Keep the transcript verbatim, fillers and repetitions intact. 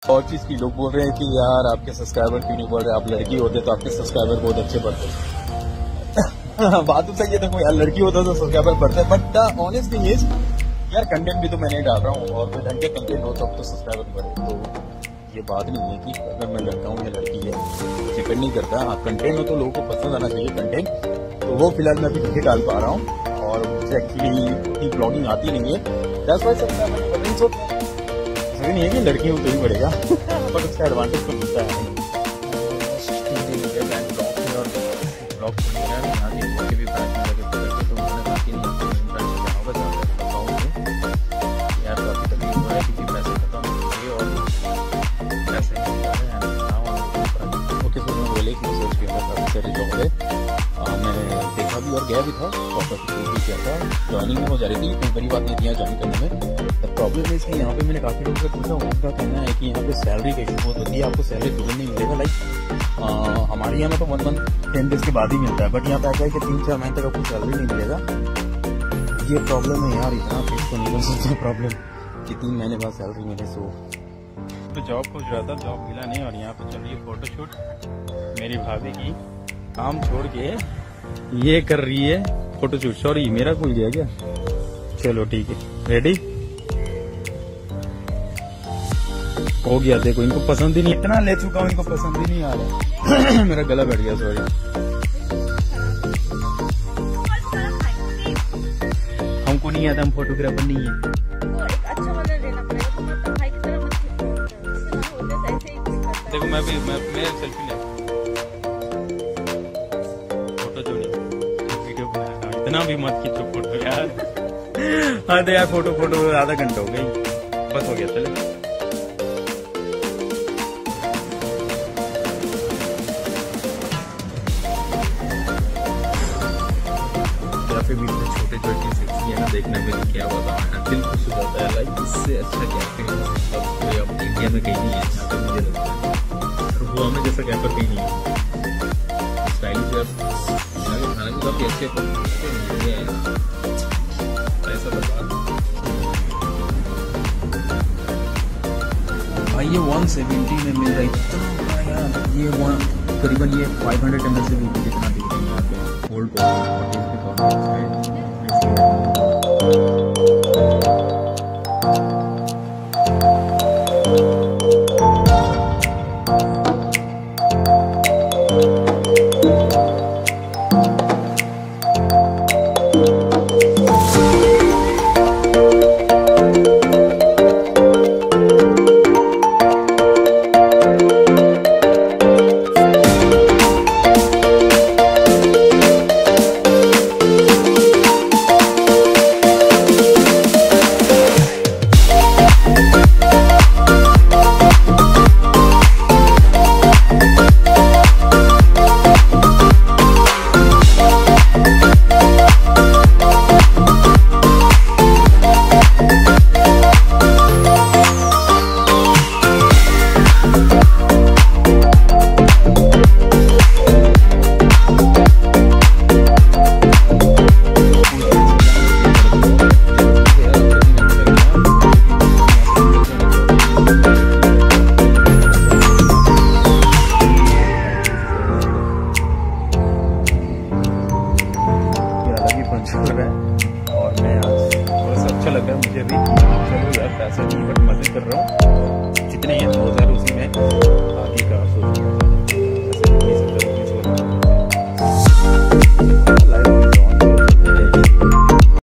और चीज की लोग बोल रहे हैं कि यार आपके सब्सक्राइबर क्यों नहीं बढ़ रहे, आप लड़की होते तो आपके सब्सक्राइबर बहुत अच्छे बढ़ते। बात तो सही है, देखो यार लड़की होता तो सब्सक्राइबर बढ़ते, but the honest thing is यार कंटेंट भी तो मैं नहीं डाल रहा हूँ, और कोई ढंग के कंटेंट हो तब तो सब्सक्राइबर बढ़े। तो ये बात नहीं है कि अगर मैं लड़का हूँ या लड़की है, डिपेंड नहीं करता। हाँ कंटेंट हो तो लोगों को पसंद आना चाहिए कंटेंट, तो वो फिलहाल मैं अभी नहीं डाल पा रहा हूँ, और मुझे एक्चुअली इतनी ब्लॉगिंग आती नहीं है, दैट्स व्हाई सब्सक्राइबर बढ़ने से नहीं है कि लड़कियों को ही बढ़ेगा, बट उसका एडवांटेज तो मिलता है। मैंने देखा भी और गया भी था, भी किया था, ज्वाइनिंग हो जा रही थी, कोई बड़ी बात नहीं थी यहाँ ज्वाइन करने में। प्रॉब्लम है इसलिए यहाँ पे मैंने काफी लोगों से पूछा, उनका कहना है कि यहाँ पे सैलरी का इशू बहुत होती है, आपको सैलरी तुरंत नहीं मिलेगा। लाइक हमारे यहाँ में तो वन मंथ टेन डेज के बाद ही मिलता है, बट यहाँ पे ऐसा है कि तीन चार महीने तक आपको सैलरी नहीं मिलेगा। ये प्रॉब्लम है यार, इतना फिक्स तो नहीं कर सकते प्रॉब्लम कि तीन महीने बाद सैलरी मिले। सो तो जॉब खोज रहा था, जॉब मिला नहीं, और यहाँ पे चल रही है फोटोशूट। मेरी भाभी की काम छोड़ के ये कर रही है फोटोशूट। सॉरी मेरा भूल गया क्या? चलो ठीक है, रेडी हो गया। देखो इनको पसंद ही नहीं, इतना ले चुका हूँ, इनको पसंद ही नहीं आ रहा। मेरा गला बैठ गया, सॉरी। हमको नहीं आता, हम फोटोग्राफर नहीं है। देखो मैं भी मैं, मैं सेल्फी ले फोटो जो नहीं वीडियो बना रहा हूँ, इतना भी मत खींचो फोटो यार। हाँ तो यार फोटो फोटो आधा घंटा हो गई, बस हो गया, चले। पे भी छोटे छोटे सेक्सी है ना, देखने में क्या बताऊं है, दिल खुश हो जाता है। लाइक इससे अच्छा कैफे कोई अब इंडिया में कहीं नहीं है, जहाँ तक मुझे लगता है। और गोवा में जैसा कैफे कहीं नहीं है, स्टाइलिश है। खाना भी काफी अच्छे है, ऐसा बता भाई। ये वन सेवेंटी में मिल रहा है, इतना यार। ये वन करीबन ये फाइव हंड्रेड एम एल से भी जितना दिख रहा है यहाँ पे। ओल्ड